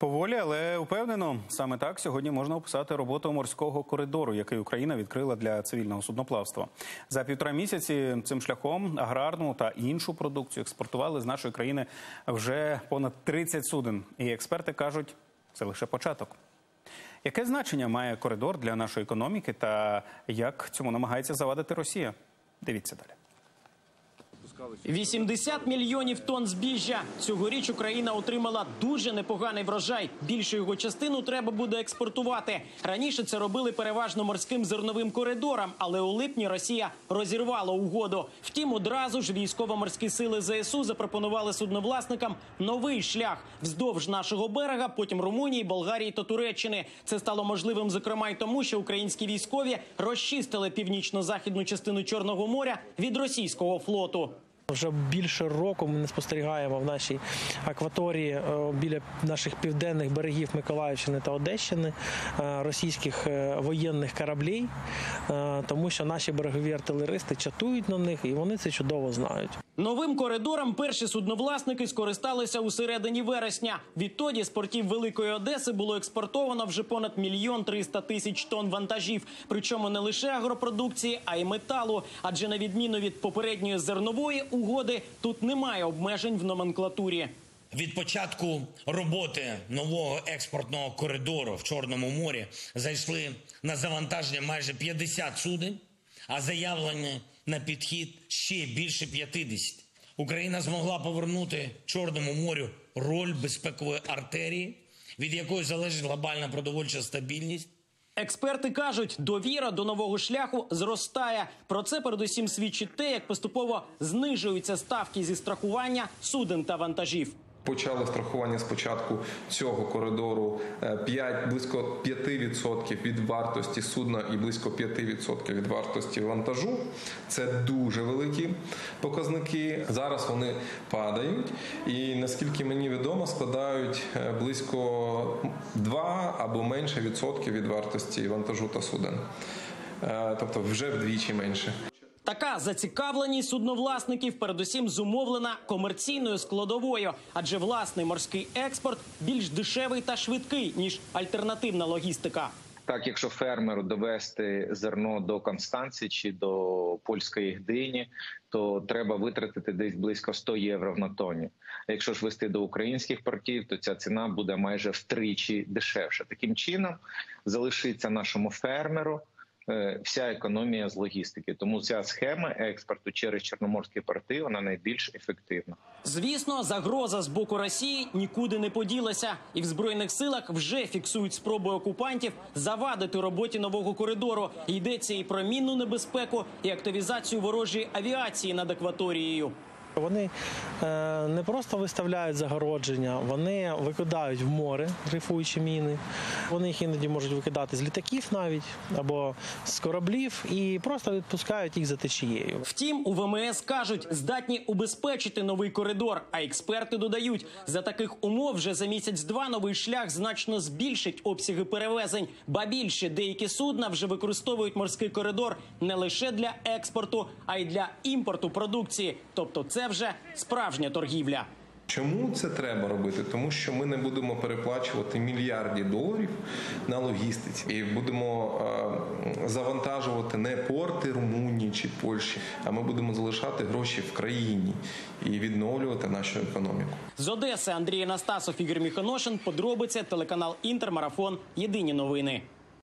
Поволі, але впевнено, саме так сьогодні можна описати роботу морського коридору, який Україна відкрила для цивільного судноплавства. За 1,5 місяці цим шляхом аграрну та іншу продукцію експортували з нашої країни вже понад 30 суден. І експерти кажуть, це лише початок. Яке значення має коридор для нашої економіки та як цьому намагається завадити Росія? Дивіться далі. 80 мільйонів тонн збіжжя. Цьогоріч Україна отримала дуже непоганий врожай. Більшу його частину треба буде експортувати. Раніше це робили переважно морським зерновим коридором, але у липні Росія розірвала угоду. Втім, одразу ж військово-морські сили ЗСУ запропонували судновласникам новий шлях вздовж нашого берега, потім Румунії, Болгарії та Туреччини. Це стало можливим, зокрема, й тому, що українські військові розчистили північно-західну частину Чорного моря від російського флоту. Вже більше року ми не спостерігаємо в нашій акваторії біля наших південних берегів Миколаївщини та Одещини російських воєнних кораблів, тому що наші берегові артилеристи чатують на них, і вони це чудово знають. Новим коридором перші судновласники скористалися у середині вересня. Відтоді з портів Великої Одеси було експортовано вже понад 1 300 000 тонн вантажів. Причому не лише агропродукції, а й металу. Адже на відміну від попередньої зернової угоди, тут немає обмежень в номенклатурі. Від початку роботи нового експортного коридору в Чорному морі зайшли на завантаження майже 50 суден, а заявлені на підхід ще більше 50. Україна змогла повернути Чорному морю роль безпекової артерії, від якої залежить глобальна продовольча стабільність. Експерти кажуть, довіра до нового шляху зростає. Про це передусім свідчить те, як поступово знижуються ставки зі страхування суден та вантажів. Почали страхування спочатку цього коридору близько 5% від вартості судна і близько 5% від вартості вантажу. Це дуже великі показники. Зараз вони падають і, наскільки мені відомо, складають близько 2 або менше відсотків від вартості вантажу та суден. Тобто вже вдвічі менше. Така зацікавленість судновласників передусім зумовлена комерційною складовою, адже власний морський експорт більш дешевий та швидкий, ніж альтернативна логістика. Так, якщо фермеру довести зерно до Констанції чи до польської Гдині, то треба витратити десь близько 100 євро на тонні. А якщо ж вести до українських портів, то ця ціна буде майже втричі дешевша. Таким чином залишиться нашому фермеру вся економія з логістики. Тому ця схема експорту через чорноморські порти, вона найбільш ефективна. Звісно, загроза з боку Росії нікуди не поділася. І в Збройних силах вже фіксують спроби окупантів завадити роботі нового коридору. Йдеться і про мінну небезпеку, і активізацію ворожої авіації над акваторією. Вони не просто виставляють загородження, вони викидають в море дрейфуючі міни. Вони їх іноді можуть викидати з літаків навіть, або з кораблів, і просто відпускають їх за течією. Втім, у ВМС кажуть, здатні убезпечити новий коридор. А експерти додають, за таких умов вже за місяць-два новий шлях значно збільшить обсяги перевезень. Ба більше, деякі судна вже використовують морський коридор не лише для експорту, а й для імпорту продукції. Тобто це вже справжня торгівля. Чому це треба робити? Тому що ми не будемо переплачувати мільярди доларів на логістиці. І будемо завантажувати не порти Румунії чи Польщі, а ми будемо залишати гроші в країні і відновлювати нашу економіку. З Одеси Андрій Анастасов, Ігор Міхоношин. Подробиці, телеканал Інтер, Марафон. Єдині новини.